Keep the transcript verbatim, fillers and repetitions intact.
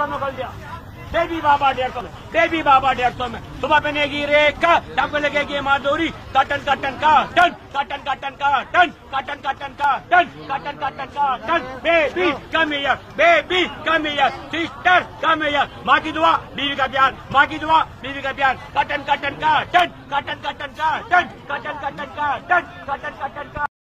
सौ में खोल दिया। बेबी बाबा डेढ़ सौ में, बेबी बाबा डेढ़ सौ में। सुबह पहनेगी रेखा, शाम को लगेगी माधुरी। काटन काटन का टन, काटन काटन का टन, काटन काटन का टन, काटन काटन का टन। Baby come here, baby come here, sister come here. माँ की दुआ, बीवी का प्यार, माँ की दुआ, बीवी का प्यार। काटन काटन का टन, काटन काटन का टन, काटन काटन का टन, काटन काटन का